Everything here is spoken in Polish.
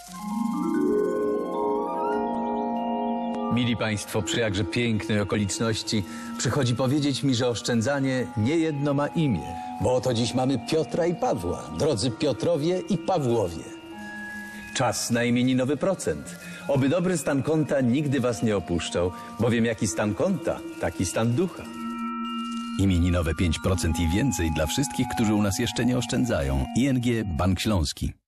Mili Państwo, przy jakże pięknej okoliczności przychodzi powiedzieć mi, że oszczędzanie niejedno ma imię. Bo oto dziś mamy Piotra i Pawła, drodzy Piotrowie i Pawłowie. Czas na imieninowy procent. Oby dobry stan konta nigdy Was nie opuszczał, bowiem jaki stan konta, taki stan ducha. Imieninowe 5% i więcej dla wszystkich, którzy u nas jeszcze nie oszczędzają. ING Bank Śląski.